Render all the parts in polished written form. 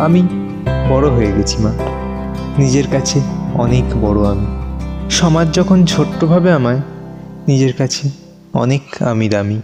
আমি বড় হয়ে গেছি মা, নিজের কাছে অনেক বড় আমি। সমাজ যখন ছোট্ট ভাবে আমায়, নিজের কাছে অনেক আমি দামি।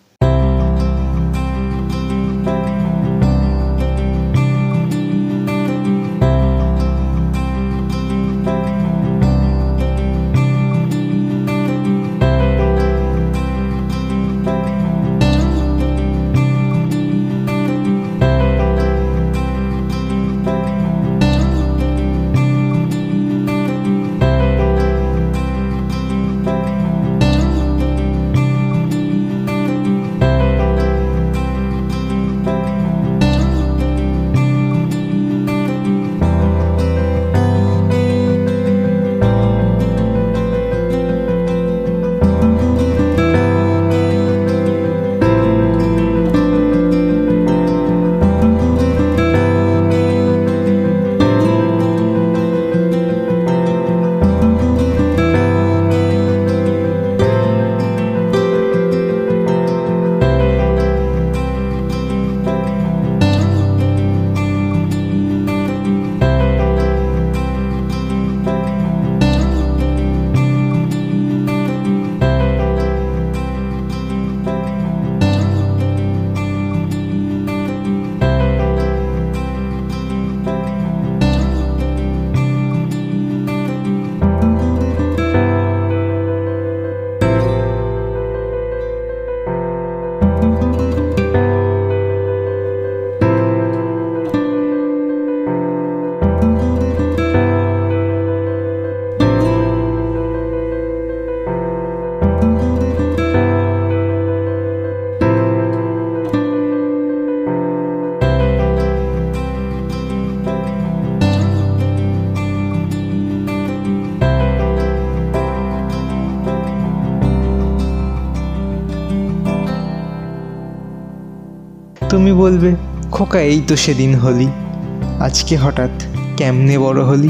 তুমি বলবে, খোকা এই তো সেদিন হলি, আজকে হঠাৎ কেমনে বড় হলি?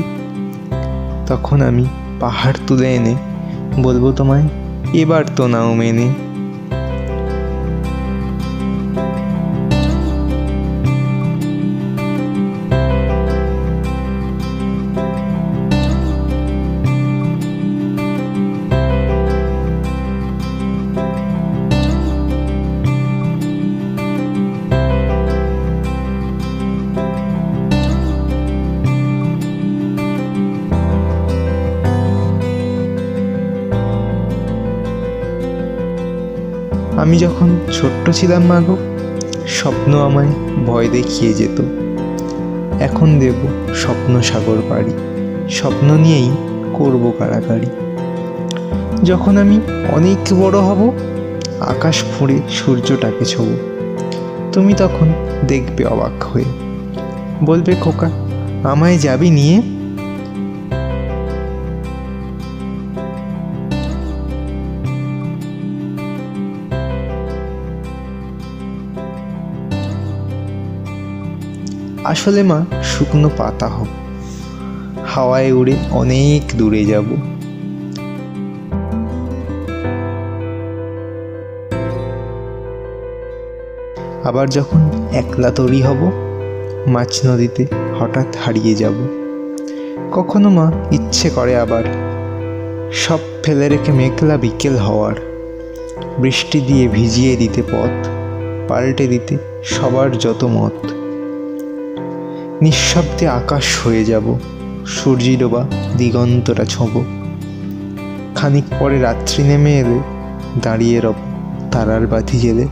তখন আমি পাহাড় তুলে এনে বলবো তোমায়, এবার তো নাও মেনে। আমি যখন ছোট্ট ছিলাম মা গো, স্বপ্ন আমায় ভয় দেখিয়ে যেত। এখন দেব স্বপ্ন সাগর পাড়ি, স্বপ্ন নিয়েই করব কাড়াকাড়ি। যখন আমি অনেক বড় হব, আকাশ ফুঁড়ে সূর্যটাকে ছোব। তুমি তখন দেখবে অবাক হয়ে, বলবে খোকা আমায় যাবি নিয়ে? আসলে মা শুকনো পাতা হব, হাওয়ায় উড়ে অনেক দূরে যাব। আবার যখন একলা তরি হব, মাছ নদীতে হঠাৎ হারিয়ে যাব। কখনো মা ইচ্ছে করে আবার সব ফেলে রেখে মেঘলা বিকেল হওয়ার, বৃষ্টি দিয়ে ভিজিয়ে দিতে পথ, পাল্টে দিতে সবার যত মত। নিঃশব্দে আকাশ হয়ে যাব, সূর্যি ডোবা দিগন্তটা ছোঁব। খানিক পরে রাত্রি নেমে এলে দাঁড়িয়ে রব তারার বাতি জেলে।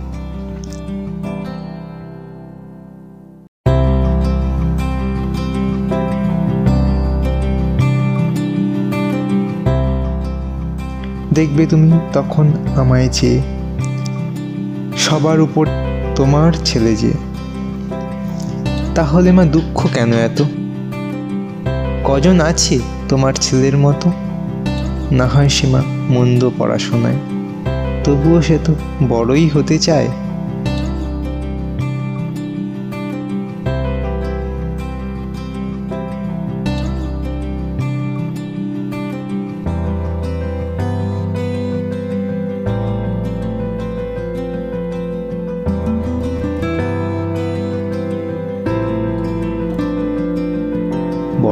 দেখবে তুমি তখন আমায় চেয়ে, সবার উপর তোমার ছেলে যে। তাহলে মা দুঃখ কেন এত? কজন আছে তোমার ছেলের মতো? না হয় সে মা মন্দ পড়াশোনায়, তবুও সে তো বড়ই হতে চায়।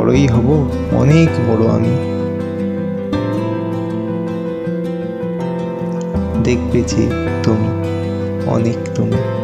বড়ই হব, অনেক বড় আমি। দেখবে যে তুমি, অনেক তুমি।